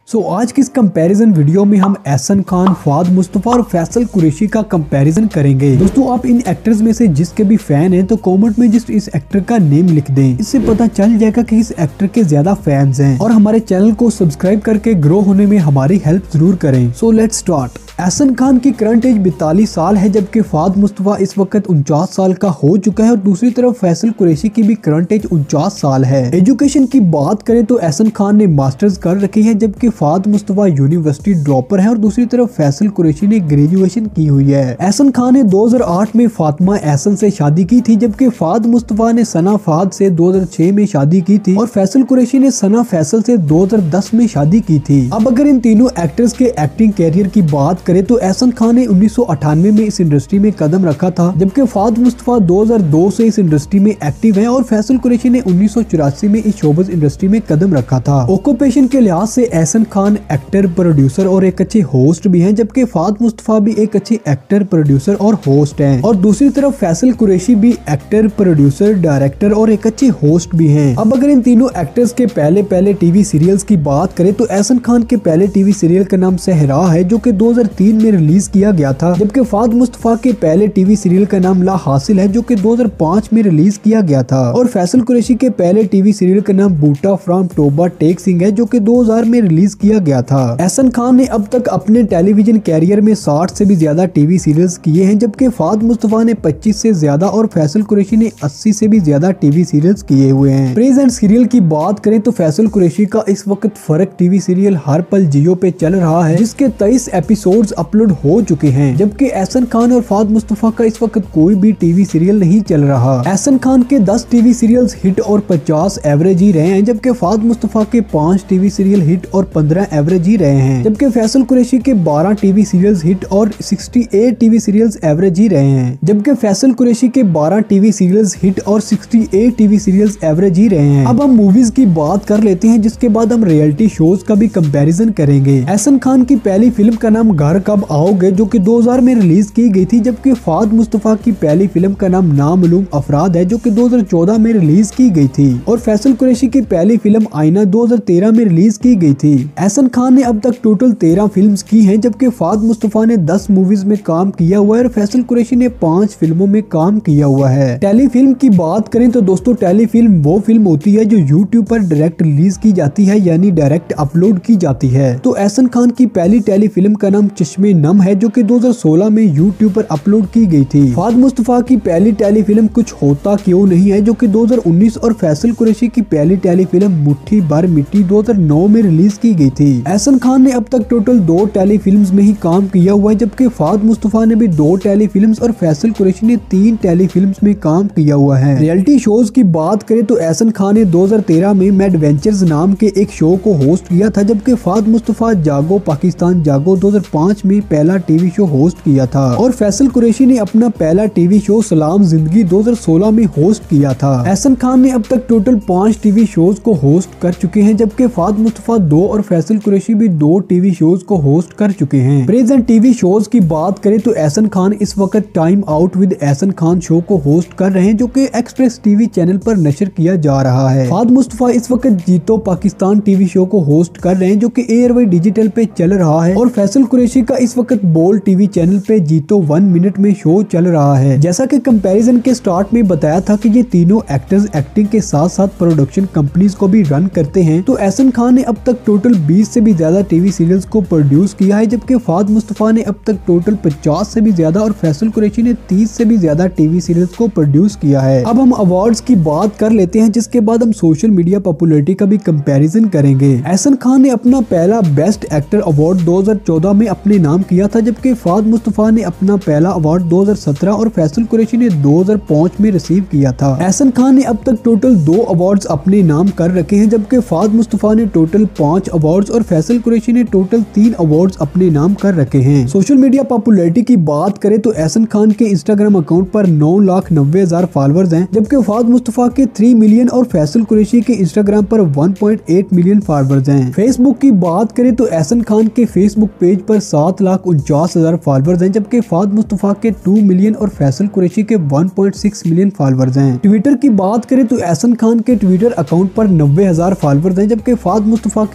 आज की इस कंपैरिजन वीडियो में हम एहसन खान, फवाद मुस्तफा और फैसल कुरैशी का कंपैरिजन करेंगे। दोस्तों, आप इन एक्टर्स में से जिसके भी फैन हैं तो कमेंट में जिस इस एक्टर का नेम लिख दें। इससे पता चल जाएगा कि इस एक्टर के ज्यादा फैंस हैं। और हमारे चैनल को सब्सक्राइब करके ग्रो होने में हमारी हेल्प जरूर करें। So let's start. Ehsan Khan की करंट एज 42 साल है, जबकि फवाद मुस्तफा इस वक्त 49 साल का हो चुका है। और दूसरी तरफ फैसल कुरैशी की भी करंट एज 49 साल है। एजुकेशन की बात करें तो एहसन खान ने मास्टर्स कर रखी है, जबकि फवाद मुस्तफा यूनिवर्सिटी ड्रॉपर है। और दूसरी तरफ फैसल कुरैशी ने ग्रेजुएशन की हुई है। एहसन खान ने 2008 में फातिमा एहसन से शादी की थी, जबकि फवाद मुस्तफा ने सना फहद से 2006 में शादी की थी। और फैसल कुरैशी ने सना फैसल से 2010 में शादी की थी। अब अगर इन तीनों एक्टर्स के एक्टिंग कैरियर की बात करें तो एहसन खान ने 1998 में इस इंडस्ट्री में कदम रखा था, जबकि फवाद मुस्तफा 2002 से इस इंडस्ट्री में एक्टिव है। और फैसल कुरैशी ने 1984 में इस शोबिज़ इंडस्ट्री में कदम रखा था। ऑक्यूपेशन के लिहाज से एहसन खान एक्टर, प्रोड्यूसर और एक अच्छे होस्ट भी हैं, जबकि फवाद मुस्तफा भी एक अच्छे एक्टर, प्रोड्यूसर और होस्ट हैं। और दूसरी तरफ फैसल कुरैशी भी एक्टर, प्रोड्यूसर, डायरेक्टर और एक अच्छे होस्ट भी हैं। अब अगर इन तीनों एक्टर्स के पहले टीवी सीरियल्स की बात करें तो एहसन खान के पहले टीवी सीरियल का नाम सहरा है, जो कि 2003 में रिलीज किया गया था। जबकि फवाद मुस्तफा के पहले टीवी सीरियल का नाम ला हासिल है, जो कि 2005 में रिलीज किया गया था। और फैसल कुरैशी के पहले टीवी सीरियल का नाम बूटा फ्रॉम टोबा टेक सिंह है, जो कि 2000 में रिलीज किया गया था। एहसन खान ने अब तक अपने टेलीविजन कैरियर में 60 से भी ज्यादा टीवी सीरियल्स किए हैं, जबकि फवाद मुस्तफा ने 25 से ज्यादा और फैसल कुरैशी ने 80 से भी ज्यादा टीवी सीरियल्स किए हुए हैं। प्रेजेंट सीरियल की बात करें तो फैसल कुरैशी का इस वक्त फर्क टीवी सीरियल हर पल जियो पे चल रहा है, जिसके 23 एपिसोड्स अपलोड हो चुके हैं। जबकि एहसन खान और फवाद मुस्तफा का इस वक्त कोई भी टीवी सीरियल नहीं चल रहा। एहसन खान के 10 टीवी सीरियल्स हिट और 50 एवरेज ही रहे हैं, जबकि फवाद मुस्तफा के 5 टीवी सीरियल हिट और 15 एवरेज ही रहे हैं। जबकि फैसल कुरैशी के 12 टीवी सीरियल्स हिट और 68 टीवी सीरियल्स एवरेज ही रहे हैं। जबकि फैसल कुरैशी के 12 टीवी सीरियल्स हिट और 68 टीवी सीरियल्स एवरेज ही रहे हैं। अब हम मूवीज की बात कर लेते हैं, जिसके बाद हम रियलिटी शोज का भी कंपैरिजन करेंगे। एहसन खान की पहली फिल्म का नाम घर कब आओगे, जो कि 2000 में रिलीज की गई थी। जबकि फवाद मुस्तफा की पहली फिल्म का नाम नामालूम अफराद है, जो कि 2014 में रिलीज की गई थी। और फैसल कुरैशी की पहली फिल्म आईना 2013 में रिलीज की गई थी। एहसन खान ने अब तक टोटल 13 फिल्म्स की हैं, जबकि फवाद मुस्तफा ने 10 मूवीज में काम किया हुआ है और फैसल कुरैशी ने 5 फिल्मों में काम किया हुआ है। टेलीफिल्म की बात करें तो दोस्तों, टेलीफिल्म वो फिल्म होती है जो यूट्यूब पर डायरेक्ट रिलीज की जाती है, यानी डायरेक्ट अपलोड की जाती है। तो एहसन खान की पहली टेलीफिल्म का नाम चश्मे नम है, जो कि 2016 में यूट्यूब पर अपलोड की गई थी। फवाद मुस्तफा की पहली टेलीफिल्म कुछ होता क्यों नहीं है, जो कि 2019 और फैसल कुरैशी की पहली टेलीफिल्म मुट्ठी भर मिट्टी 2009 में रिलीज की गई थी। एहसन खान ने अब तक टोटल 2 टेलीफिल्म्स में ही काम किया हुआ है, जबकि फवाद मुस्तफा ने भी 2 टेलीफिल्म्स और फैसल कुरैशी ने 3 टेलीफिल्म्स में काम किया हुआ है। रियलिटी शोज की बात करें तो एहसन खान ने 2013 में मैडवेंचर्स नाम के एक शो को होस्ट किया था, जबकि फवाद मुस्तफा जागो पाकिस्तान जागो 2005 में पहला टीवी शो होस्ट किया था। और फैसल कुरैशी ने अपना पहला टीवी शो सलाम जिंदगी 2016 में होस्ट किया था। एहसन खान ने अब तक टोटल 5 टीवी शोज को होस्ट कर चुके हैं, जबकि फवाद मुस्तफा 2 और फैसल कुरैशी भी 2 टीवी शोज को होस्ट कर चुके हैं। प्रेजेंट टीवी शोज की बात करें तो एहसन खान इस वक्त time out with Ehsan Khan show को होस्ट कर रहे हैं, जो कि एक्सप्रेस टीवी चैनल पर नशर किया जा रहा है। फवाद मुस्तफा इस वक्त जीतो पाकिस्तान टीवी शो को होस्ट कर रहे हैं, जो कि एयरवे डिजिटल पे चल रहा है। और फैसल कुरैशी का इस वक्त बोल टीवी चैनल पे जीतो 1 मिनट में शो चल रहा है। जैसा कि कंपैरिजन के स्टार्ट में बताया था कि ये तीनों एक्टर्स एक्टिंग के साथ साथ प्रोडक्शन कंपनीज को भी रन करते हैं, तो एहसन खान ने अब तक टोटल 20 से भी ज्यादा टीवी सीरियल्स को प्रोड्यूस किया है, जबकि फवाद मुस्तफा ने अब तक टोटल 50 से भी ज्यादा और फैसल कुरैशी ने 30 से भी ज्यादा टीवी सीरियल्स को प्रोड्यूस किया है। अब हम अवार्ड्स की बात कर लेते हैं, जिसके बाद हम सोशल मीडिया पॉपुलैरिटी का भी कंपैरिजन करेंगे। एहसन खान ने अपना पहला बेस्ट एक्टर अवार्ड 2014 में अपने नाम किया था, जबकि फवाद मुस्तफा ने अपना पहला अवार्ड 2017 और फैसल कुरैशी ने 2005 में रिसीव किया था। एहसन खान ने अब तक टोटल 2 अवार्ड्स अपने नाम कर रखे हैं, जबकि फवाद मुस्तफा ने टोटल 5 अवार्ड्स और फैसल कुरैशी ने टोटल 3 अवार्ड्स अपने नाम कर रखे हैं। सोशल मीडिया पॉपुलैरिटी की बात करें तो एहसन खान के इंस्टाग्राम अकाउंट पर 9,90,000 फॉलोअर्स हैं, जबकि फवाद मुस्तफा के 3 मिलियन और फैसल कुरैशी के इंस्टाग्राम पर 1.8 मिलियन फॉलोअर्स हैं। फेसबुक की बात करें तो एहसन खान के फेसबुक पेज पर 7,49,000 फॉलोअर्स हैं, जबकि फवाद मुस्तफा के 2 मिलियन और फैसल कुरैशी के 1.6 मिलियन फॉलोअर्स हैं। ट्विटर की बात करें तो एहसन खान के ट्विटर अकाउंट पर 90,000 फॉलोअर्स हैं, जबकि फवाद मुस्तफा के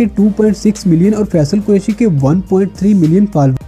1.6 मिलियन और फैसल कुरैशी के 1.3 मिलियन फॉलोअर्स।